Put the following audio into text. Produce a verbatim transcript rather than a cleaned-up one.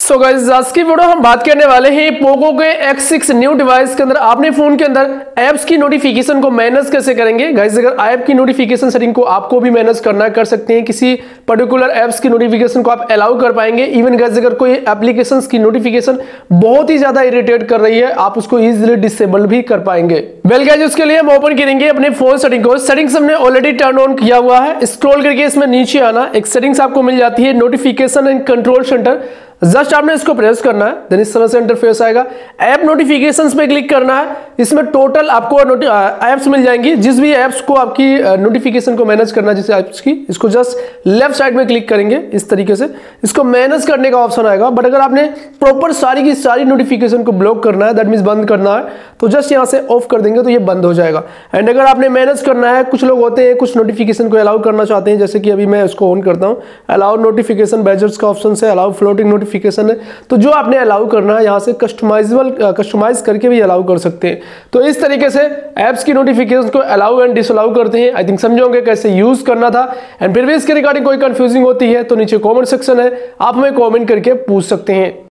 So guys आज की video हम बात करने वाले हैं पोको के एक्स सिक्स न्यू डिवाइस के अंदर आपने फोन के अंदर ऐप्स की नोटिफिकेशन को मैनेज कैसे करेंगे। गाइस अगर ऐप की नोटिफिकेशन सेटिंग को आपको भी मैनेज करना कर सकते हैं, किसी पर्टिकुलर ऐप्स की नोटिफिकेशन को आप अलाउ कर पाएंगे। इवन गाइस अगर कोई एप्लीकेशंस की नोटिफिकेशन बहुत ही ज्यादा इरिटेट कर रही है, आप उसको इजीली डिसेबल भी कर पाएंगे। वेल गाइस उसके लिए हम ओपन करेंगे अपने फोन सेटिंग को। सेटिंग्स हमने ऑलरेडी टर्न ऑन किया हुआ है। स्क्रॉल करके इसमें नीचे आना, एक सेटिंग्स आपको मिल जाती है notification and control centre. Just आपने इसको प्रेस करना है, देन इस तरह से इंटरफेस आएगा। ऐप नोटिफिकेशंस पे क्लिक करना है। इसमें टोटल आपको ऐप्स मिल जाएंगी, जिस भी ऐप्स को आपकी नोटिफिकेशन को मैनेज करना है, जिस ऐप्स की, इसको जस्ट लेफ्ट साइड में क्लिक करेंगे। इस तरीके से इसको मैनेज करने का ऑप्शन आएगा। बट अगर आपने प्रॉपर सारी की सारी नोटिफिकेशन को ब्लॉक करना है, दैट मीन्स बंद करना है, तो जस्ट यहाँ से ऑफ कर देंगे तो ये बंद हो जाएगा। एंड अगर आपने मैनेज करना है, कुछ लोग होते हैं कुछ नोटिफिकेशन को अलाउ करना चाहते हैं, जैसे कि अभी मैं इसको ऑन करता हूँ, अलाउ नोटिफिकेशन बैजर्स का ऑप्शन है, अलाउ फ्लोटिंग नोटिफिकेशन है। तो जो आपने अलाउ करना है यहाँ से कस्टमाइजेबल कस्टमाइज करके भी अलाउ कर सकते हैं। तो इस तरीके से ऐप्स की नोटिफिकेशन को अलाउ एंड डिसअलाउ करते हैं। आई थिंक समझोगे कैसे यूज करना था। एंड फिर भी इसके रिगार्डिंग कोई कंफ्यूजिंग होती है तो नीचे कमेंट सेक्शन है, आप हमें कमेंट करके पूछ सकते हैं।